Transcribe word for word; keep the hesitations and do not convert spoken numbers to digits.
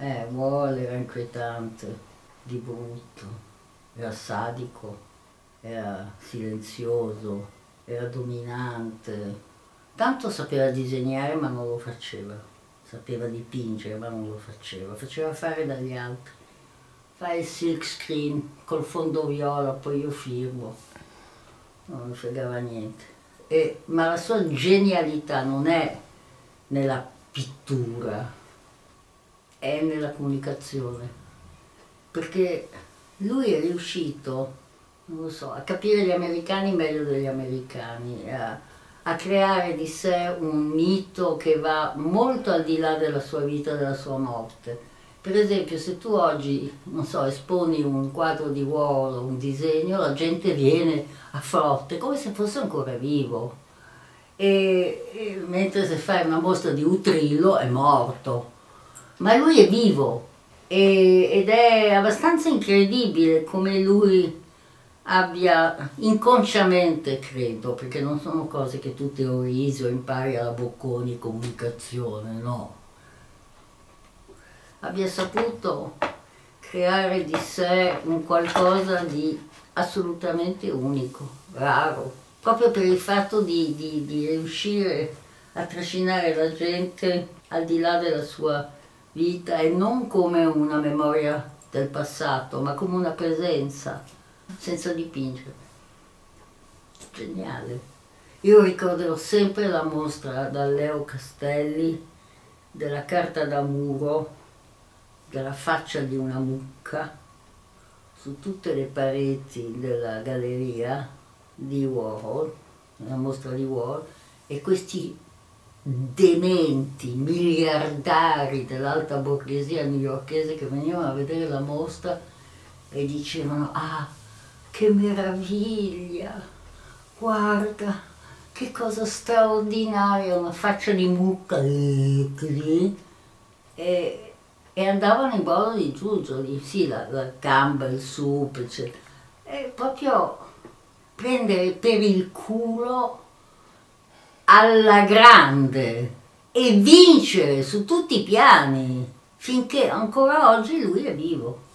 Eh, Warhol era inquietante, di brutto, era sadico, era silenzioso, era dominante. Tanto sapeva disegnare ma non lo faceva, sapeva dipingere ma non lo faceva, faceva fare dagli altri. Fai il silk screen col fondo viola, poi io firmo, non mi fregava niente. E, ma la sua genialità non è nella pittura, è nella comunicazione, perché lui è riuscito, non lo so, a capire gli americani meglio degli americani, a, a creare di sé un mito che va molto al di là della sua vita e della sua morte. Per esempio, se tu oggi, non so, esponi un quadro di Warhol, un disegno, la gente viene a frotte, come se fosse ancora vivo. E, e mentre se fai una mostra di Utrillo è morto. Ma lui è vivo e, ed è abbastanza incredibile come lui abbia inconsciamente, credo, perché non sono cose che tu teorizzi o impari alla Bocconi comunicazione, no. Abbia saputo creare di sé un qualcosa di assolutamente unico, raro, proprio per il fatto di, di, di riuscire a trascinare la gente al di là della sua vita e non come una memoria del passato, ma come una presenza, senza dipingere. Geniale. Io ricorderò sempre la mostra da Leo Castelli della carta da muro, della faccia di una mucca, su tutte le pareti della galleria di Warhol, la mostra di Warhol, e questi dementi, miliardari dell'alta borghesia newyorkese che venivano a vedere la mostra e dicevano: ah, che meraviglia, guarda, che cosa straordinaria, una faccia di mucca, e, e andavano in brodo di giuggioli, sì, la, la gamba, il soup, eccetera. E proprio prendere per il culo alla grande e vincere su tutti i piani, finché ancora oggi lui è vivo.